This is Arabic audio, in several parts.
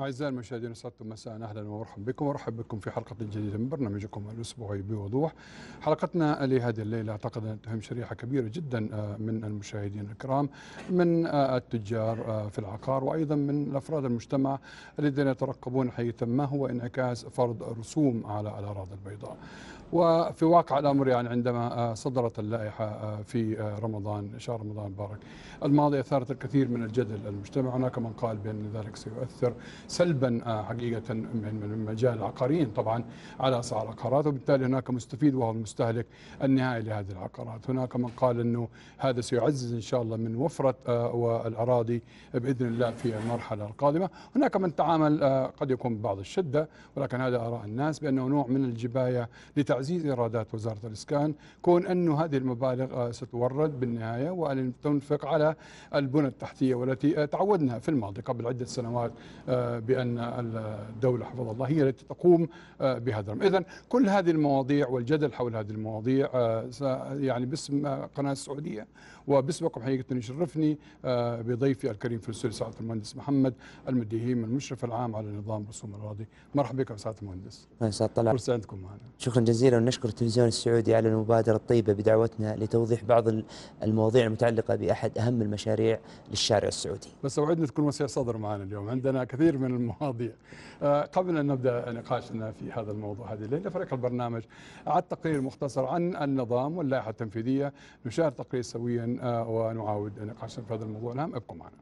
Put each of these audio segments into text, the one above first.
أعزائي المشاهدين، أسعدتم مساء، أهلا ومرحبا بكم، وأرحب بكم في حلقة جديدة من برنامجكم الأسبوعي بوضوح. حلقتنا لهذه الليلة أعتقد أن تهم شريحة كبيرة جدا من المشاهدين الكرام، من التجار في العقار، وأيضا من أفراد المجتمع الذين يترقبون حقيقة ما هو انعكاس فرض رسوم على الأراضي البيضاء. وفي واقع الأمر يعني عندما صدرت اللائحة في رمضان، شهر رمضان المبارك الماضي، أثارت الكثير من الجدل المجتمع. هناك من قال بأن ذلك سيؤثر سلبا حقيقة من مجال العقاريين طبعا على أسعار العقارات، وبالتالي هناك مستفيد وهو المستهلك النهائي لهذه العقارات. هناك من قال أنه هذا سيعزز إن شاء الله من وفرة والأراضي بإذن الله في المرحلة القادمة. هناك من تعامل قد يكون بعض الشدة، ولكن هذا آراء الناس، بأنه نوع من الجباية لتعزيز إيرادات وزارة الإسكان، كون أنه هذه المبالغ ستورد بالنهاية وأن تنفق على البنى التحتية، والتي تعودنا في الماضي قبل عدة سنوات بأن الدولة حفظ الله هي التي تقوم بهذا الأمر. إذن كل هذه المواضيع والجدل حول هذه المواضيع يعني باسم قناة السعودية وباسمكم حقيقة يشرفني بضيفي الكريم في الاستوديو سعادة المهندس محمد المديهيم، المشرف العام على نظام رسوم الأراضي. مرحبا بكم سعادة المهندس. طلع. فرصة عندكم معنا. شكرا جزيلا، ونشكر التلفزيون السعودي على المبادرة الطيبة بدعوتنا لتوضيح بعض المواضيع المتعلقة بأحد أهم المشاريع للشارع السعودي. بس أوعدنا تكون وسيع صدر معنا اليوم، عندنا كثير من المواضيع. قبل أن نبدأ نقاشنا في هذا الموضوع هذه الليلة، فريق البرنامج أعد تقرير مختصر عن النظام واللائحة التنفيذية. نشاهد تقرير سويا ونعاود نقاشنا في هذا الموضوع الهام. ابقوا معنا.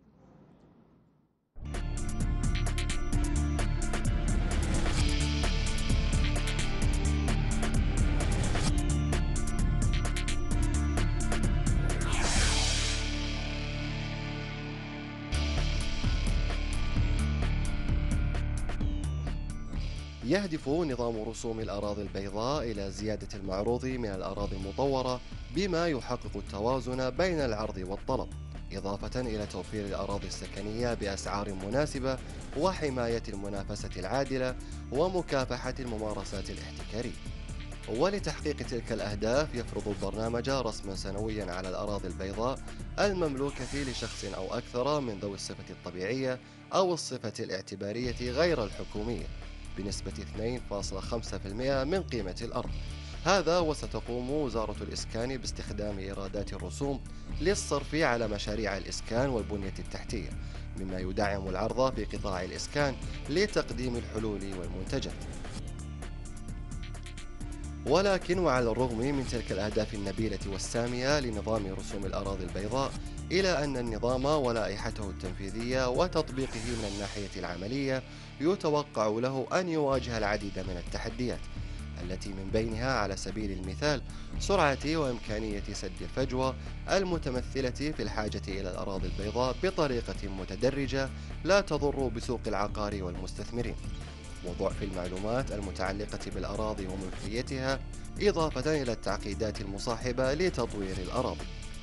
يهدف نظام رسوم الأراضي البيضاء إلى زيادة المعروض من الأراضي المطورة بما يحقق التوازن بين العرض والطلب، إضافة إلى توفير الأراضي السكنية بأسعار مناسبة وحماية المنافسة العادلة ومكافحة الممارسات الاحتكارية. ولتحقيق تلك الأهداف يفرض البرنامج رسما سنويا على الأراضي البيضاء المملوكة لشخص أو أكثر من ذوي الصفة الطبيعية أو الصفة الاعتبارية غير الحكومية بنسبة 2.5% من قيمة الأرض. هذا وستقوم وزارة الإسكان باستخدام إيرادات الرسوم للصرف على مشاريع الإسكان والبنية التحتية، مما يدعم العرض في قطاع الإسكان لتقديم الحلول والمنتجات. ولكن وعلى الرغم من تلك الأهداف النبيلة والسامية لنظام رسوم الأراضي البيضاء، إلى أن النظام ولائحته التنفيذية وتطبيقه من الناحية العملية يتوقع له أن يواجه العديد من التحديات، التي من بينها على سبيل المثال سرعة وإمكانية سد الفجوة المتمثلة في الحاجة إلى الأراضي البيضاء بطريقة متدرجة لا تضر بسوق العقار والمستثمرين، وضعف المعلومات المتعلقة بالأراضي وملكيتها، إضافة إلى التعقيدات المصاحبة لتطوير الأراضي.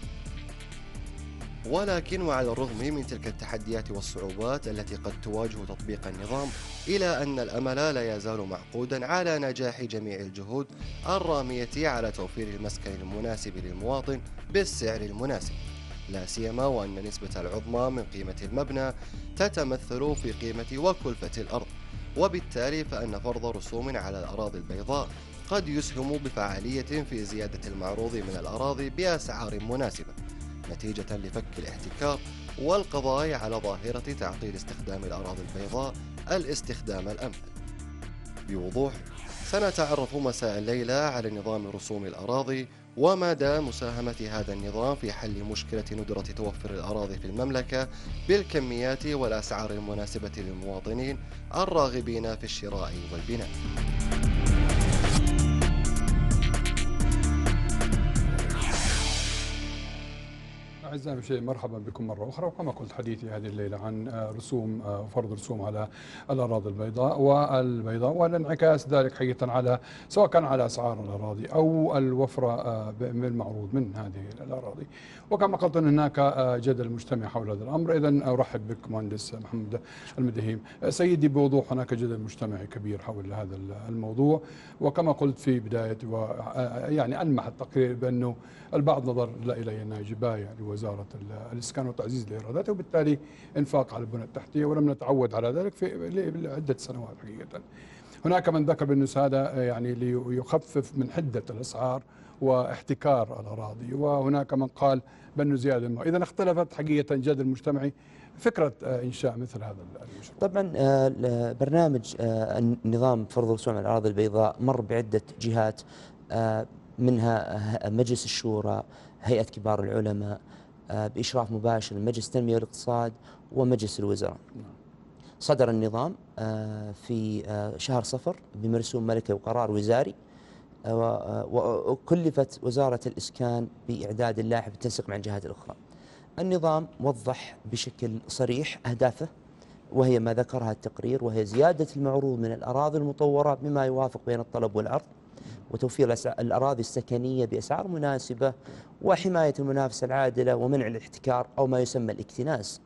ولكن وعلى الرغم من تلك التحديات والصعوبات التي قد تواجه تطبيق النظام، إلى أن الأمل لا يزال معقودا على نجاح جميع الجهود الرامية على توفير المسكن المناسب للمواطن بالسعر المناسب، لا سيما وأن نسبة العظمى من قيمة المبنى تتمثل في قيمة وكلفة الأرض، وبالتالي فإن فرض رسوم على الأراضي البيضاء قد يسهم بفعالية في زيادة المعروض من الأراضي بأسعار مناسبة، نتيجة لفك الاحتكار والقضاء على ظاهرة تعطيل استخدام الأراضي البيضاء الاستخدام الأمثل. بوضوح سنتعرف مساء الليلة على نظام رسوم الأراضي ومدى مساهمة هذا النظام في حل مشكلة ندرة توفر الأراضي في المملكة بالكميات والأسعار المناسبة للمواطنين الراغبين في الشراء والبناء. أعزائي المشاهدين، مرحبا بكم مرة أخرى. وكما قلت حديثي هذه الليلة عن رسوم فرض رسوم على الأراضي البيضاء والانعكاس ذلك حقيقة على سواء كان على أسعار الأراضي أو الوفرة بالمعروض من هذه الأراضي. وكما قلت أن هناك جدل مجتمع حول هذا الأمر. إذن أرحب بك مهندس محمد المديهيم. سيدي، بوضوح هناك جدل مجتمعي كبير حول هذا الموضوع، وكما قلت في بداية يعني ألمح التقرير بأنه البعض نظر إلى أنها جباية لوزارة وزارة الإسكان وتعزيز الإيرادات، وبالتالي إنفاق على البنى التحتية، ولم نتعود على ذلك في عدة سنوات حقيقة. هناك من ذكر بأن هذا يعني ليخفف من حدة الأسعار واحتكار الأراضي، وهناك من قال بأنه زيادة الماء. إذا اختلفت حقيقة الجدل المجتمعي فكرة إنشاء مثل هذا المشروع. طبعا برنامج نظام فرض الرسوم على الأراضي البيضاء مر بعدة جهات، منها مجلس الشورى، هيئة كبار العلماء، بإشراف مباشر من مجلس التنمية والاقتصاد ومجلس الوزراء. صدر النظام في شهر صفر بمرسوم ملكي وقرار وزاري، وكلفت وزارة الإسكان بإعداد اللائحة بالتنسيق مع الجهات الأخرى. النظام وضح بشكل صريح أهدافه، وهي ما ذكرها التقرير، وهي زيادة المعروض من الأراضي المطورة بما يوافق بين الطلب والعرض، وتوفير الأراضي السكنية بأسعار مناسبة، وحماية المنافسة العادلة، ومنع الاحتكار أو ما يسمى الاكتناز.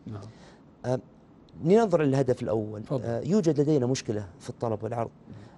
لننظر للهدف الأول. يوجد لدينا مشكلة في الطلب والعرض.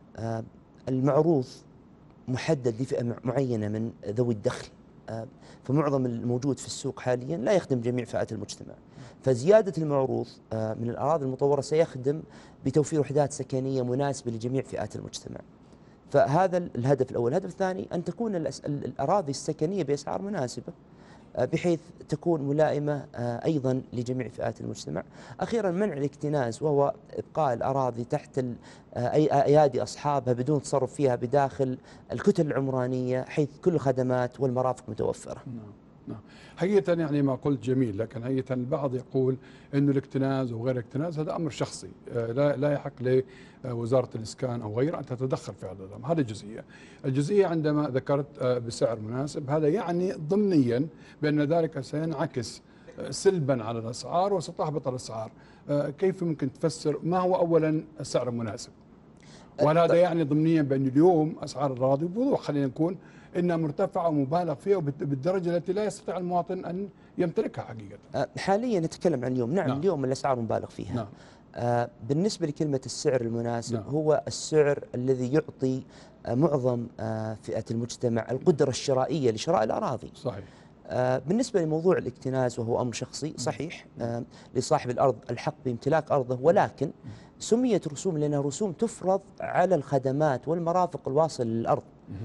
المعروض محدد لفئة معينة من ذوي الدخل، فمعظم الموجود في السوق حاليا لا يخدم جميع فئات المجتمع، فزيادة المعروض من الأراضي المطورة سيخدم بتوفير وحدات سكنية مناسبة لجميع فئات المجتمع. فهذا الهدف الأول. الهدف الثاني أن تكون الأراضي السكنية بأسعار مناسبة، بحيث تكون ملائمة أيضا لجميع فئات المجتمع. أخيرا منع الاكتناز، وهو إبقاء الأراضي تحت أيادي أصحابها بدون تصرف فيها بداخل الكتل العمرانية، حيث كل الخدمات والمرافق متوفرة. نعم. حقيقة يعني ما قلت جميل، لكن حقيقة البعض يقول إنه الاكتناز وغير الاكتناز هذا أمر شخصي، لا يحق لوزارة الإسكان أو غيرها أن تتدخل في هذا الأمر. هذه جزئية. الجزئية عندما ذكرت بسعر مناسب، هذا يعني ضمنيا بأن ذلك سينعكس سلبا على الأسعار وستهبط الأسعار. كيف ممكن تفسر ما هو أولا السعر المناسب؟ وهل هذا يعني ضمنيا بأن اليوم أسعار الأراضي بوضوح خلينا نكون إنها مرتفعة ومبالغ فيها بالدرجة التي لا يستطيع المواطن أن يمتلكها حقيقة؟ حاليا نتكلم عن اليوم. نعم. اليوم الأسعار مبالغ فيها. نعم. بالنسبة لكلمة السعر المناسب، نعم. هو السعر الذي يعطي معظم فئة المجتمع القدرة الشرائية لشراء الأراضي. صحيح. بالنسبة لموضوع الاكتناز وهو أمر شخصي، صحيح لصاحب الأرض الحق بامتلاك أرضه، ولكن سميت رسوم لأنها رسوم تفرض على الخدمات والمرافق الواصلة للأرض.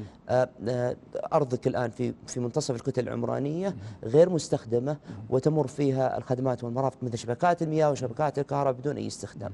أرضك الآن في منتصف الكتل العمرانية غير مستخدمة، وتمر فيها الخدمات والمرافق مثل شبكات المياه وشبكات الكهرباء بدون أي استخدام.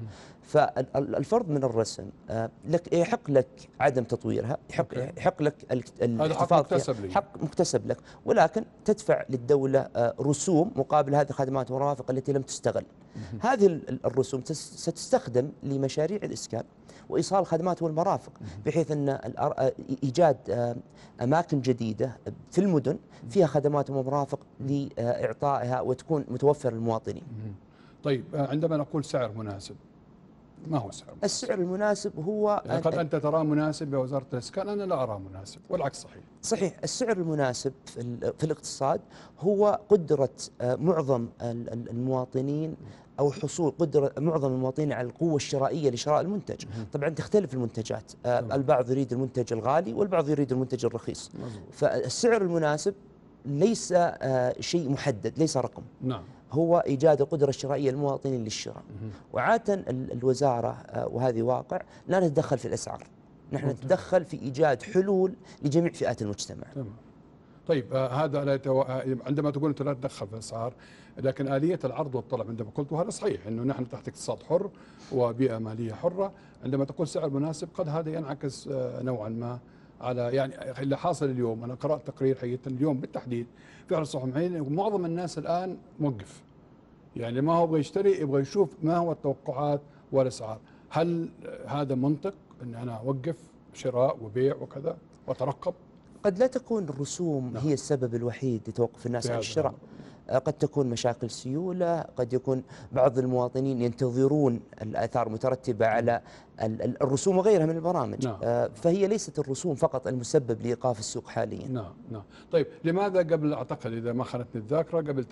فالفرض من الرسم يحق لك عدم تطويرها، يحق لك الاحتفاظ فيها، حق مكتسب لك، ولكن تدفع للدولة رسوم مقابل هذه الخدمات والمرافق التي لم تستغل. هذه الرسوم ستستخدم لمشاريع الإسكان وإيصال الخدمات والمرافق، بحيث أن إيجاد أماكن جديدة في المدن فيها خدمات ومرافق لإعطائها وتكون متوفرة للمواطنين. طيب، عندما نقول سعر مناسب، ما هو السعر المناسب؟ السعر المناسب هو يعني قد أنت تراه مناسب بوزارة الإسكان، أنا لا أراه مناسب، والعكس صحيح. صحيح. السعر المناسب في الاقتصاد هو قدرة معظم المواطنين أو حصول قدرة معظم المواطنين على القوة الشرائية لشراء المنتج. طبعا تختلف المنتجات، البعض يريد المنتج الغالي والبعض يريد المنتج الرخيص. فالسعر المناسب ليس شيء محدد، ليس رقم. نعم. هو إيجاد القدرة الشرائية للمواطنين للشراء. وعادة الوزارة وهذه واقع لا نتدخل في الأسعار، نحن نتدخل في إيجاد حلول لجميع فئات المجتمع. تمام. طيب، هذا عندما تقول أنت لا تدخل في الأسعار، لكن آلية العرض والطلب عندما قلت، وهذا صحيح أنه نحن تحت اقتصاد حر وبيئة مالية حرة، عندما تقول سعر مناسب قد هذا ينعكس نوعا ما على يعني اللي حاصل اليوم. أنا قرأت تقرير حقيقة اليوم بالتحديد في أحد الصحف، معظم الناس الآن موقف، يعني ما هو يبغى يشتري، يبغى يشوف ما هو التوقعات والأسعار. هل هذا منطق أن أنا أوقف شراء وبيع وكذا وأترقب؟ قد لا تكون الرسوم هي السبب الوحيد لتوقف الناس عن الشراء. قد تكون مشاكل سيولة، قد يكون بعض المواطنين ينتظرون الآثار المترتبة على الرسوم وغيرها من البرامج. فهي ليست الرسوم فقط المسبب لإيقاف السوق حاليا. نعم. طيب، لماذا قبل، أعتقد إذا ما خانتني الذاكرة، قبل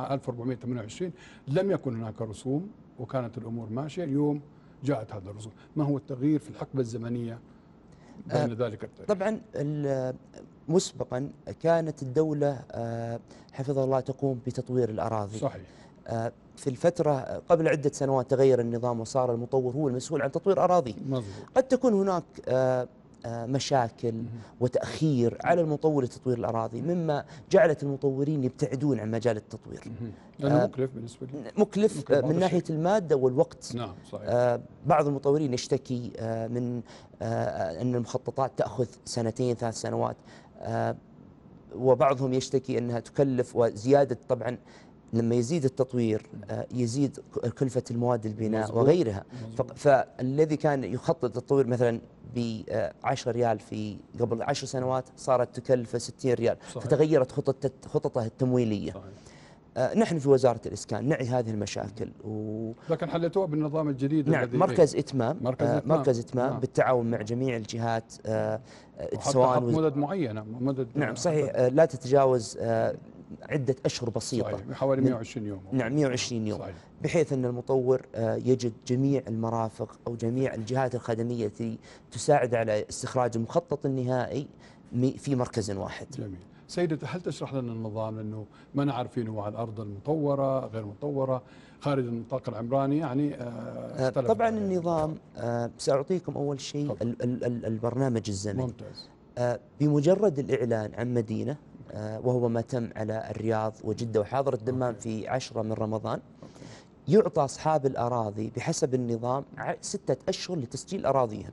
1428 لم يكن هناك رسوم وكانت الأمور ماشية، اليوم جاءت هذه الرسوم؟ ما هو التغيير في الحقبة الزمنية بين ذلك التاريخ؟ طبعا مسبقا كانت الدولة حفظها الله تقوم بتطوير الأراضي. صحيح. في الفترة قبل عدة سنوات تغير النظام وصار المطور هو المسؤول عن تطوير أراضيه. مظبوط. قد تكون هناك مشاكل وتأخير على المطور لتطوير الأراضي، مما جعلت المطورين يبتعدون عن مجال التطوير. لأنه مكلف بالنسبة لي. مكلف من ناحية المادة والوقت. نعم صحيح. بعض المطورين يشتكي من أن المخططات تأخذ 2 3 سنوات، وبعضهم يشتكي أنها تكلف، وزيادة طبعا لما يزيد التطوير يزيد كلفة المواد البناء وغيرها. فالذي كان يخطط التطوير مثلا ب10 ريال في قبل 10 سنوات صارت تكلفه 60 ريال. صحيح. فتغيرت خططه التمويلية. صحيح. نحن في وزارة الإسكان نعي هذه المشاكل لكن حلتوها بالنظام الجديد. نعم. مركز إتمام. مركز إتمام نعم. بالتعاون مع جميع الجهات، سواء مدد معينة نعم صحيح، لا تتجاوز عدة أشهر بسيطة. صحيح. حوالي 120 يوم. نعم 120 يوم. صحيح. بحيث أن المطور يجد جميع المرافق أو جميع الجهات الخدمية التي تساعد على استخراج المخطط النهائي في مركز واحد. جميل. سيدة، هل تشرح لنا النظام، لأنه ما نعرف نوع الأرض المطورة غير مطورة خارج النطاق العمراني يعني طبعا النظام سأعطيكم أول شيء البرنامج الزمني. ممتاز. بمجرد الإعلان عن مدينة، وهو ما تم على الرياض وجدة وحاضر الدمام في 10 من رمضان، يعطى أصحاب الأراضي بحسب النظام 6 أشهر لتسجيل أراضيهم.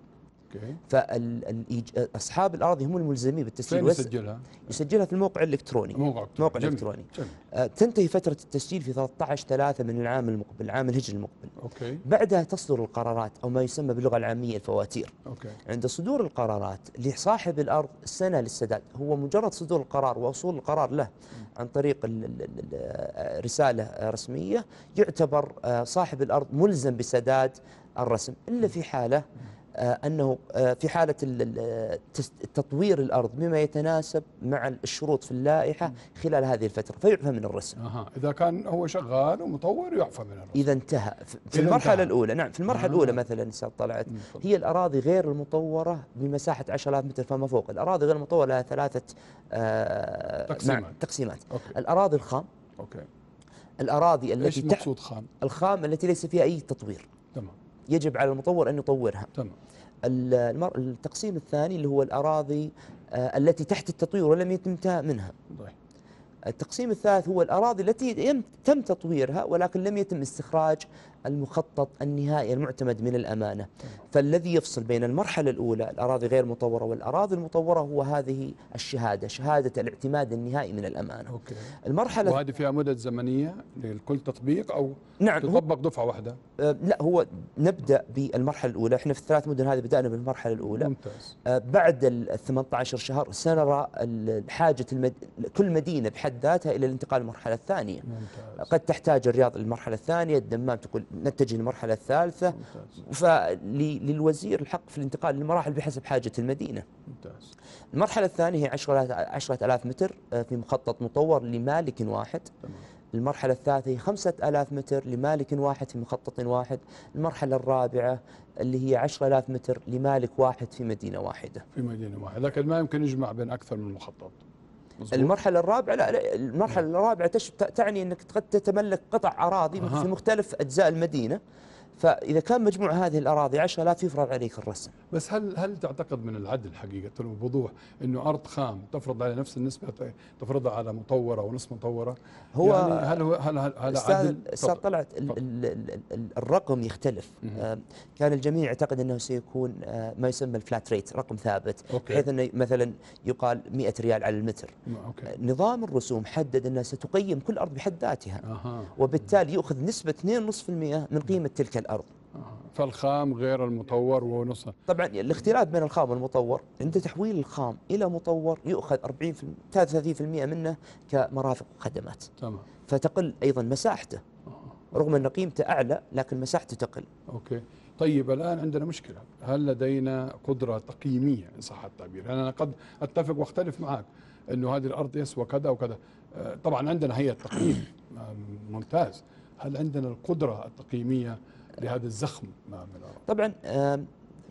فأصحاب الأراضي هم الملزمين بالتسجيل. فين يسجلها؟ يسجلها في الموقع الإلكتروني. موقع إلكتروني. تنتهي فترة التسجيل في 13/3 من العام المقبل، العام الهجري المقبل. بعدها تصدر القرارات أو ما يسمى باللغة العامية الفواتير. عند صدور القرارات لصاحب الأرض سنة للسداد. هو مجرد صدور القرار ووصول القرار له عن طريق رسالة رسمية يعتبر صاحب الأرض ملزم بسداد الرسم، إلا في حالة أنه في حالة تطوير الأرض بما يتناسب مع الشروط في اللائحة خلال هذه الفترة فيعفى من الرسم. إذا كان هو شغال ومطور يعفى من الرسم إذا انتهى. في المرحلة الأولى. نعم في المرحلة الأولى مثلا أستاذ طلعت هي الأراضي غير المطورة بمساحة 10,000 متر فما فوق. الأراضي غير المطورة لها 3 تقسيمات. الأراضي الخام. الأراضي التي إيش مقصود خام؟ الخام التي ليس فيها أي تطوير. تمام. يجب على المطور أن يطورها. تمام. التقسيم الثاني اللي هو الأراضي التي تحت التطوير ولم يتم انتهاء منها. التقسيم الثالث هو الأراضي التي تم تطويرها ولكن لم يتم استخراج المخطط النهائي المعتمد من الأمانة. فالذي يفصل بين المرحلة الأولى الأراضي غير مطورة والأراضي المطورة هو هذه الشهادة، شهادة الاعتماد النهائي من الأمانة. المرحلة وهذه فيها مدة زمنية لكل تطبيق أو نعم تطبق دفعة واحدة؟ لا، هو نبدأ بالمرحلة الأولى. احنا في ال3 مدن هذه بدأنا بالمرحلة الأولى. ممتاز. بعد 18 شهر سنرى حاجة كل مدينة بحد ذاتها إلى الانتقال للمرحلة الثانية. ممتاز. قد تحتاج الرياض للمرحلة الثانية، الدمام تقول نتجه للمرحلة الثالثة. فللوزير الحق في الانتقال للمراحل بحسب حاجة المدينة. ممتاز. المرحلة الثانية هي 10,000 متر في مخطط مطور لمالك واحد. تمام. المرحلة الثالثة هي 5,000 متر لمالك واحد في مخطط واحد. المرحلة الرابعة اللي هي 10,000 متر لمالك واحد في مدينة واحدة. لكن ما يمكن يجمع بين أكثر من مخطط. المرحلة الرابعة لا المرحلة الرابعة تعني أنك قد تتملك قطع أراضي في مختلف أجزاء المدينة. فإذا كان مجموع هذه الأراضي 10,000 يفرض عليك الرسم. بس هل تعتقد من العدل حقيقة وبوضوح أنه أرض خام تفرض على نفس النسبة تفرضها على مطورة ونصف مطورة؟ هو يعني هل عدل؟ أستاذ طلعت الرقم يختلف. كان الجميع يعتقد أنه سيكون ما يسمى الفلات ريت، رقم ثابت. بحيث أنه مثلا يقال 100 ريال على المتر. نظام الرسوم حدد أنها ستقيم كل أرض بحد ذاتها. وبالتالي يأخذ نسبة 2.5% من قيمة تلك الأرض. فالخام غير المطور ونصف. طبعا الاختلاف بين الخام والمطور عند تحويل الخام إلى مطور يؤخذ 30% منه كمرافق وخدمات. تمام. فتقل أيضا مساحته. رغم أن قيمته أعلى لكن مساحته تقل. طيب الآن عندنا مشكلة. هل لدينا قدرة تقييمية إن صح التعبير؟ يعني أنا قد أتفق واختلف معك أنه هذه الأرض يسوى كذا وكذا. طبعا عندنا هيئة تقييم ممتاز. هل عندنا القدرة التقييمية لهذا الزخم من الأرض؟ طبعا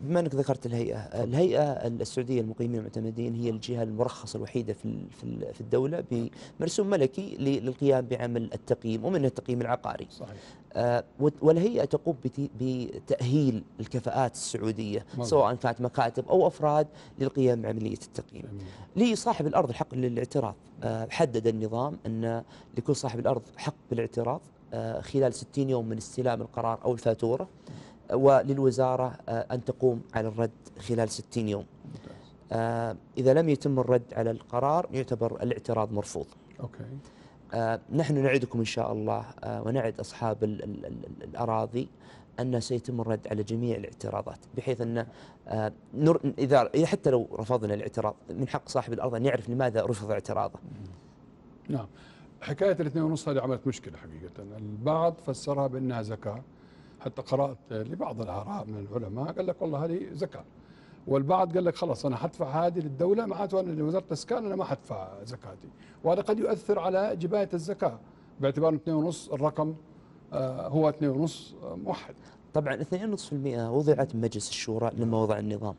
بما انك ذكرت الهيئه السعوديه للمقيمين والمعتمدين هي الجهه المرخصه الوحيده في الدوله بمرسوم ملكي للقيام بعمل التقييم ومنه التقييم العقاري. صحيح. والهيئه تقوم بتاهيل الكفاءات السعوديه مزبوط. سواء كانت مكاتب او افراد للقيام بعمليه التقييم. لصاحب الارض الحق للاعتراض. حدد النظام ان لكل صاحب الارض حق بالاعتراض خلال 60 يوم من استلام القرار او الفاتوره، وللوزارة أن تقوم على الرد خلال 60 يوم. إذا لم يتم الرد على القرار يعتبر الاعتراض مرفوض. نحن نعدكم إن شاء الله ونعد أصحاب الأراضي أن سيتم الرد على جميع الاعتراضات، بحيث أن إذا حتى لو رفضنا الاعتراض من حق صاحب الأرض أن يعرف لماذا رفض اعتراضه. نعم. حكاية 2.5 هذه عملت مشكلة حقيقة. البعض فسرها بأنها زكاة، حتى قرأت لبعض الآراء من العلماء قال لك والله هذه زكاة، والبعض قال لك خلاص أنا حدفع هذه للدولة معناته أنا لوزارة الإسكان أنا ما حدفع زكاتي، وهذا قد يؤثر على جباية الزكاة باعتبار 2.5 الرقم هو 2.5 موحد. طبعا 2.5% وضعت بمجلس الشورى لما وضع النظام.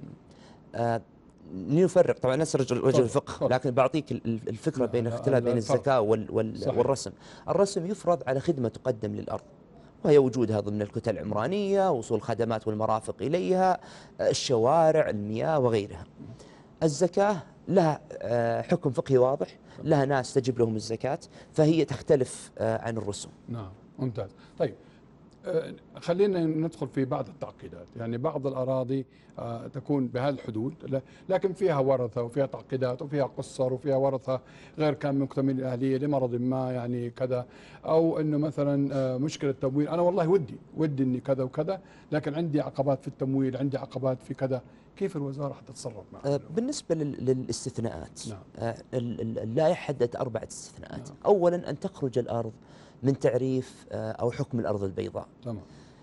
لنفرق طبعا نسرج وجه الفقه، لكن بعطيك الفكرة بين الاختلاف بين الزكاة والرسم. الرسم يفرض على خدمة تقدم للأرض، وهي وجودها ضمن الكتل العمرانية، وصول الخدمات والمرافق إليها، الشوارع، المياه وغيرها. الزكاة لها حكم فقهي واضح، لها ناس تجب لهم الزكاة، فهي تختلف عن الرسوم. نعم ممتاز. طيب خلينا ندخل في بعض التعقيدات. يعني بعض الأراضي تكون بهذه الحدود لكن فيها ورثة وفيها تعقيدات وفيها قصر وفيها ورثة غير كان من مكتمل الأهلية لمرض ما يعني كذا، أو أنه مثلا مشكلة تمويل، أنا والله ودي أني كذا وكذا لكن عندي عقبات في التمويل، عندي عقبات في كذا. كيف الوزارة حتتصرف معها؟ بالنسبة للاستثناءات، نعم. اللائحة حددت 4 استثناءات. نعم. أولا أن تخرج الأرض من تعريف أو حكم الأرض البيضاء. تمام.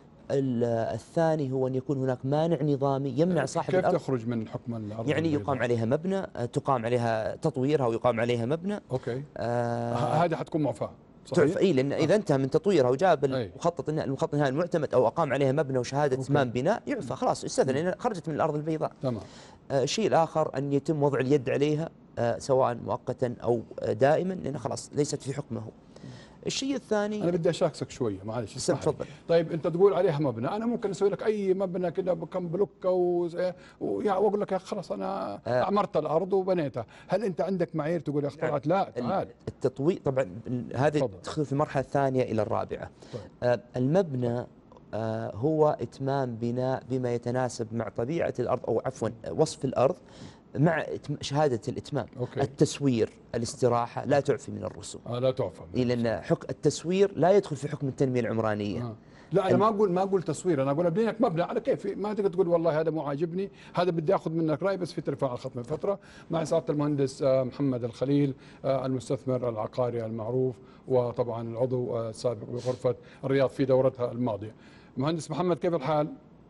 الثاني هو أن يكون هناك مانع نظامي يمنع صاحب الأرض. كيف تخرج من حكم الأرض يعني البيضاء؟ يقام عليها مبنى، تقام عليها تطويرها ويقام عليها مبنى. أوكي. هذه حتكون معفاة. تعرف لأن إذا انتهى من تطويرها وجاب المخطط النهائي المعتمد أو أقام عليها مبنى وشهادة إتمام بناء يعفى خلاص استثنى لأن خرجت من الأرض البيضاء. تمام. الشيء الآخر أن يتم وضع اليد عليها سواء مؤقتا أو دائما لأن خلاص ليست في حكمه. الشيء الثاني أنا بدي أشاكسك شوية معلش تفضل. طيب أنت تقول عليها مبنى، أنا ممكن أسوي لك أي مبنى كده بكم بلوكة وأقول لك يا خلاص أنا أعمرت الأرض وبنيتها، هل أنت عندك معايير تقول يا اخترعت؟ لا تعال. التطوير طبعا هذه تدخل في المرحلة الثانية إلى الرابعة. طيب. المبنى هو إتمام بناء بما يتناسب مع طبيعة الأرض أو عفوا وصف الأرض مع شهادة الإتمام. أوكي. التسوير، الاستراحة لا تعفي من الرسوم. لا تعفى. لأن التسوير لا يدخل في حكم التنمية العمرانية. لا أنا ما أقول تصوير، أنا أقول أبني لك مبنى على كيفي، ما تقدر تقول والله هذا مو عاجبني، هذا بدي أخذ منك رأي. بس في تليفون على الخط من فترة مع سعادة المهندس محمد الخليل المستثمر العقاري المعروف وطبعا العضو السابق بغرفة الرياض في دورتها الماضية. مهندس محمد كيف الحال؟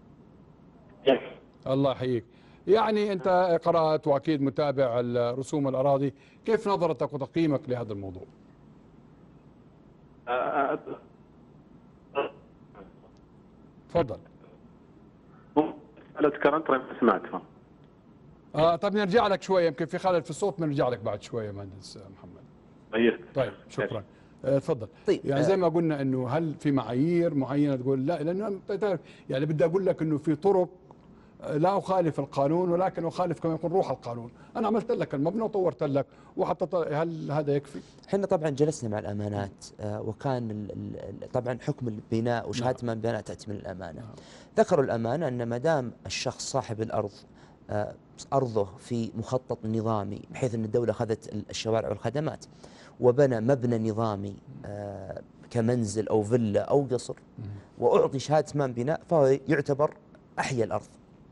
الله يحييك. يعني أنت قرأت وأكيد متابع رسوم الأراضي، كيف نظرتك وتقييمك لهذا الموضوع؟ تفضل. لو تكررت ما سمعتها. طيب نرجع لك شوية، يمكن في خلل في الصوت، بنرجع لك بعد شوية مهندس محمد. طيب شكرا. تفضل. طيب يعني زي ما قلنا انه هل في معايير معينة تقول لا؟ لانه يعني بدي اقول لك انه في طرق لا أخالف القانون ولكن أخالف كما يكون روح القانون. أنا عملت لك المبنى وطورت لك وحطيت، هل هذا يكفي؟ احنا طبعا جلسنا مع الأمانات وكان طبعا حكم البناء وشهادة إتمام البناء تأتي من الأمانة. ذكروا الأمانة أن ما دام الشخص صاحب الأرض أرضه في مخطط نظامي بحيث أن الدولة أخذت الشوارع والخدمات وبنى مبنى نظامي كمنزل أو فيلا أو قصر وأعطي شهادة إتمام بناء فهو يعتبر أحيا الأرض.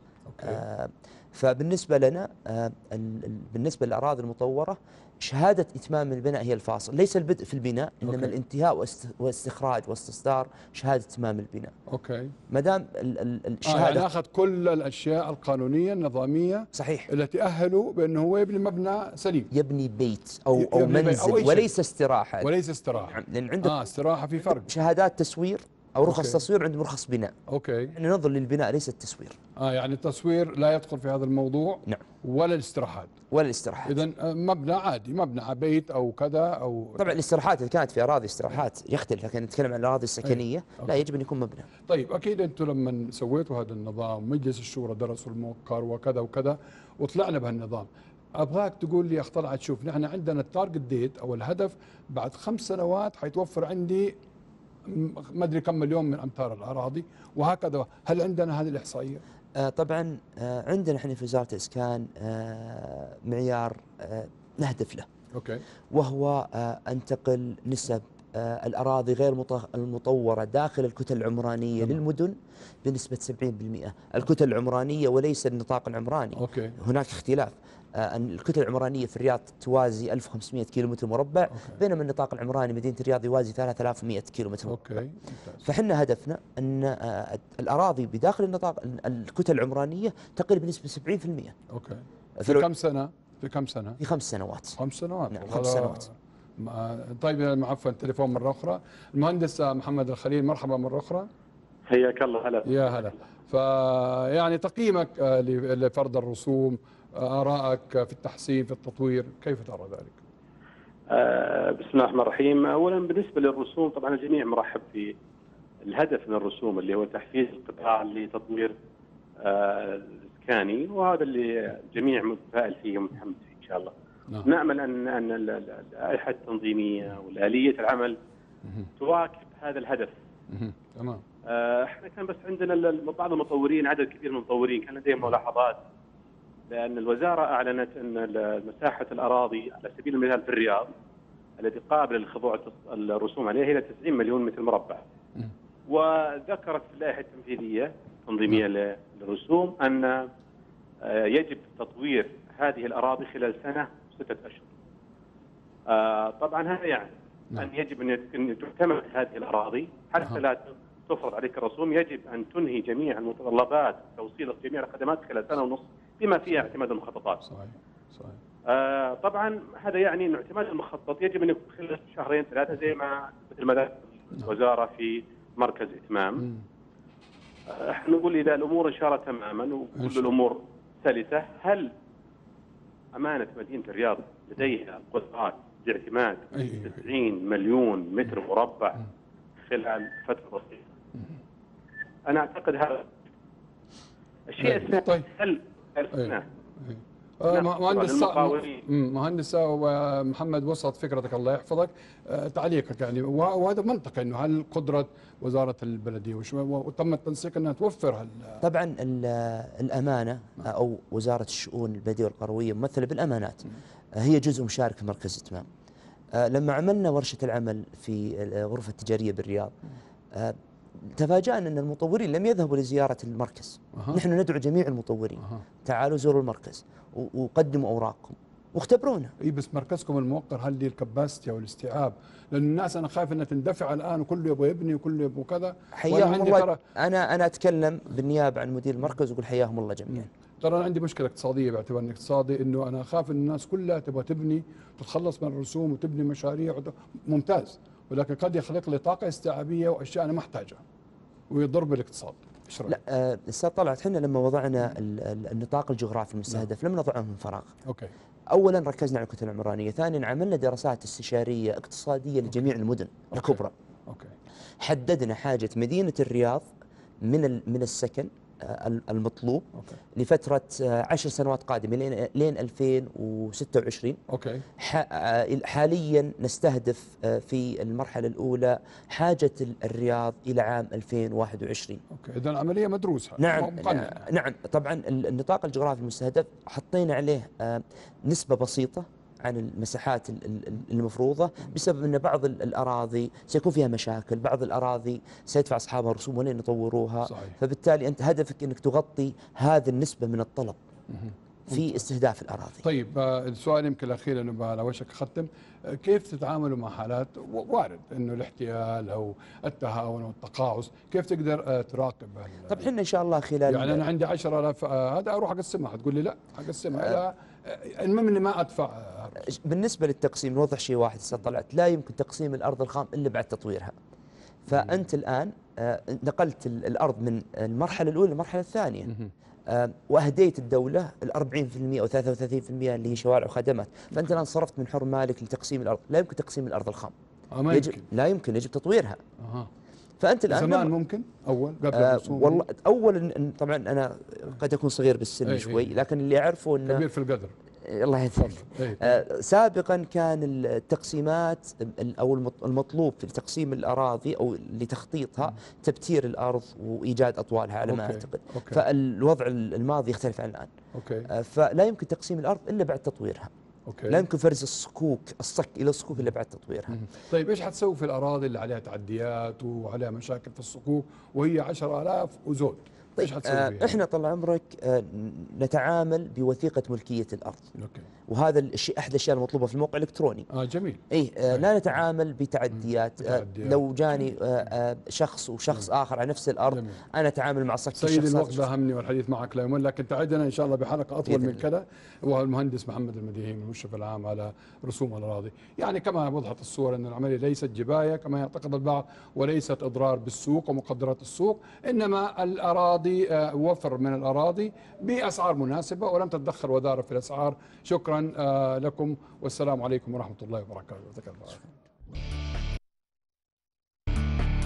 فبالنسبة لنا بالنسبة للأراضي المطورة شهادة إتمام البناء هي الفاصل، ليس البدء في البناء إنما الانتهاء واستخراج واستصدار شهادة إتمام البناء. ما دام الشهادة يعني أخذ كل الأشياء القانونية النظامية صحيح التي تأهله بأنه هو يبني مبنى سليم، يبني بيت أو منزل وليس استراحة. وليس استراحة. لأن عندك استراحة في فرق. شهادات تسوير او رخص أوكي. تصوير، عندهم رخص بناء. اوكي. احنا ننظر للبناء ليس التصوير. يعني التصوير لا يدخل في هذا الموضوع. نعم. ولا الاستراحات. ولا الاستراحات. اذا مبنى عادي، مبنى بيت او كذا او. طبعا الاستراحات اذا كانت في اراضي استراحات يختلف، لكن نتكلم عن الاراضي السكنيه لا، يجب ان يكون مبنى. طيب اكيد انتم لما سويتوا هذا النظام مجلس الشورى درسوا الموقر وكذا وكذا وطلعنا بهالنظام، ابغاك تقول لي اخ طلعت شوف نحن عندنا التارجت ديت او الهدف بعد 5 سنوات حيتوفر عندي ما ادري كم مليون من امتار الاراضي وهكذا، هل عندنا هذه الاحصائيه؟ طبعا عندنا احنا في وزاره الاسكان معيار نهدف له. اوكي. وهو أن تقل نسب الأراضي غير المطورة داخل الكتل العمرانية للمدن بنسبة 70%. الكتل العمرانية وليس النطاق العمراني. أوكي. هناك اختلاف. أن الكتل العمرانية في الرياض توازي 1500 كيلومتر مربع. أوكي. بينما النطاق العمراني مدينة الرياض يوازي 3100 كيلومتر مربع. أوكي. فحنا هدفنا أن الأراضي بداخل النطاق الكتل العمرانية تقل بنسبة 70%. أوكي. في كم سنة؟ في 5 سنوات. 5 سنوات. نعم 5 سنوات. طيب عفوا تليفون مرة أخرى. المهندس محمد الخليل، مرحبا مرة أخرى. حياك الله. هلا. يا هلا. فيعني تقييمك لفرض الرسوم، آرائك في التحسين في التطوير، كيف ترى ذلك؟ بسم الله الرحمن الرحيم. أولا بالنسبة للرسوم طبعا الجميع مرحب في الهدف من الرسوم اللي هو تحفيز القطاع لتطوير الإسكاني، وهذا اللي الجميع متفائل فيه ومتحمس فيه إن شاء الله. نعم. نأمل أن اللائحة التنظيمية والآلية العمل تواكب هذا الهدف. تمام. احنا كان بس عندنا بعض المطورين، عدد كبير من المطورين كان لديهم ملاحظات، لأن الوزارة أعلنت أن مساحة الأراضي على سبيل المثال في الرياض التي قابلة لخضوع الرسوم عليها هي 90 مليون متر مربع. وذكرت في اللائحة التنفيذية التنظيمية للرسوم أن يجب تطوير هذه الأراضي خلال سنة و6 أشهر. طبعا هذا يعني أن يجب أن تعتمد هذه الأراضي حتى لا تفرض عليك الرسوم، يجب أن تنهي جميع المتطلبات توصيل جميع الخدمات خلال سنة ونصف بما فيها اعتماد المخططات. صحيح. طبعا هذا يعني أن اعتماد المخطط يجب أن يكون خلال 2-3 زي ما مثل ما ذكرت الوزارة في مركز إتمام. احنا نقول إذا الأمور إن شاء الله تماما وكل الأمور سلسة، هل أمانة مدينة الرياض لديها قدرات لاعتماد 90 مليون متر مربع خلال فترة بسيطة؟ أنا أعتقد هذا الشيء الثاني. هل مهندس محمد وسط فكرتك الله يحفظك، تعليقك يعني، وهذا منطقي انه هل قدره وزاره البلديه وتم التنسيق انها توفر طبعا الامانه او وزاره الشؤون البلديه والقرويه ممثله بالامانات هي جزء مشارك في مركز اتمام. لما عملنا ورشه العمل في الغرفه التجاريه بالرياض تفاجأنا أن المطورين لم يذهبوا لزيارة المركز. نحن ندعو جميع المطورين تعالوا زوروا المركز وقدموا أوراقكم واختبرونا. اي بس مركزكم الموقر هل لي الكباستي او الاستيعاب؟ لأن الناس أنا خايف أنها تندفع الآن وكله يبغى يبني وكله يبغى كذا. حياهم الله. أنا أتكلم بالنيابة عن مدير المركز وأقول حياهم الله جميعا. ترى أنا عندي مشكلة اقتصادية باعتبار أني اقتصادي، إنه أنا أخاف أن الناس كلها تبغى تبني وتتخلص من الرسوم وتبني مشاريع ممتاز، ولكن قد يخلق لي طاقة استيعابية وأشياء أنا ما أحتاجها ويضر بالاقتصاد. لا استاذ طلعت، احنا لما وضعنا النطاق الجغرافي المستهدف لم نضعه من فراغ. اوكي. اولا ركزنا على الكتل العمرانيه، ثانيا عملنا دراسات استشاريه اقتصاديه لجميع المدن الكبرى. اوكي. حددنا حاجه مدينه الرياض من السكن المطلوب لفترة 10 سنوات قادمة لين 2026. أوكي. حاليا نستهدف في المرحلة الأولى حاجة الرياض إلى عام 2021. أوكي. إذن عملية مدروسة. نعم. نعم طبعا النطاق الجغرافي المستهدف حطينا عليه نسبة بسيطة عن المساحات المفروضة بسبب أن بعض الأراضي سيكون فيها مشاكل، بعض الأراضي سيدفع أصحابها رسوم ولن يطوروها. صحيح. فبالتالي أنت هدفك أنك تغطي هذه النسبة من الطلب في استهداف الأراضي. طيب السؤال يمكن الأخير لأنه على وشك أختم، كيف تتعاملوا مع حالات وارد أنه الاحتيال أو التهاون أو التقاعس، كيف تقدر تراقب؟ طب احنا إن شاء الله خلال يعني أنا عندي 10,000 هذا أروح أقسمها، تقول لي لا أقسمها المهم اني ما ادفع. بالنسبه للتقسيم نوضح شيء واحد استاذ طلعت، لا يمكن تقسيم الارض الخام الا بعد تطويرها. فأنت الآن نقلت الأرض من المرحلة الأولى للمرحلة الثانية، وأهديت الدولة ال 40% أو 33% اللي هي شوارع وخدمات، فأنت الآن صرفت من حر مالك لتقسيم الأرض. لا يمكن تقسيم الأرض الخام، ما يمكن. لا يمكن، يجب تطويرها. فأنت الآن زمان ممكن أول قبل الرسوم؟ والله أول طبعا أنا قد أكون صغير بالسن شوي، لكن اللي أعرفه أنه كبير في القدر. الله يهديك. سابقا كان التقسيمات أو المطلوب في تقسيم الأراضي أو لتخطيطها تبتير الأرض وإيجاد أطوالها على ما أعتقد. فالوضع الماضي يختلف عن الآن. فلا يمكن تقسيم الأرض إلا بعد تطويرها. لا يمكن فرز الصك إلى الصكوك إلا بعد تطويرها. طيب إيش حتسوي في الأراضي اللي عليها تعديات وعليها مشاكل في الصكوك وهي 10,000 وزود؟ طيب احنا طال عمرك نتعامل بوثيقة ملكية الأرض. وهذا الشيء أحد الأشياء المطلوبة في الموقع الإلكتروني. جميل. لا نتعامل بتعديات. لو جاني شخص وشخص آخر على نفس الأرض، جميل. أنا أتعامل مع صك الشخص. سيدي الوقت داهمني والحديث معك لا يمل، لكن تعدنا إن شاء الله بحلقة أطول من كذا. وهو المهندس محمد المديهين المشرف العام على رسوم الأراضي. يعني كما وضحت الصورة أن العملية ليست جباية كما يعتقد البعض، وليست إضرار بالسوق ومقدرات السوق، إنما الأراضي وفر من الأراضي بأسعار مناسبة ولم تتدخل وزارة في الأسعار. شكرا لكم والسلام عليكم ورحمة الله وبركاته.